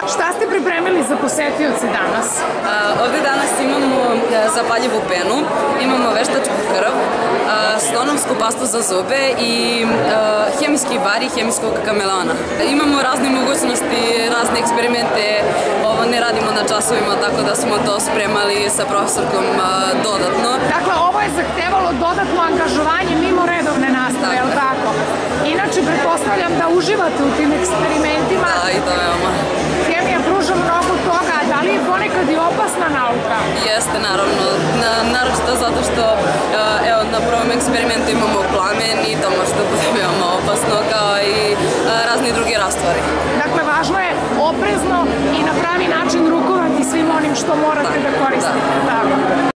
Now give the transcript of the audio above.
Šta ste pripremili za posetioce danas? Ovde danas imamo zapaljivu penu, imamo veštačku krv, slonovsku pastu za zube i hemijski bar i hemijskog kameleona. Imamo razne mogućnosti, razne eksperimente, ovo ne radimo na časovima, tako da smo to spremali sa profesorkom dodatno. Dakle, ovo je zahtevalo dodatno angažovanje mimo redovne nastave, je li tako? Inače, pretpostavljam da uživate u tim eksperimentima. Da, i to veoma. Hemija pruža mnogo toga, da li je ponekad i opasna nauka? Jeste, naravno. Naročito zato što, evo, na prvom eksperimentu imamo plamen i to može da bude veoma opasno, kao i razni drugi rastvori. Dakle, važno je oprezno i na pravi način rukovati svim onim što morate da koristite.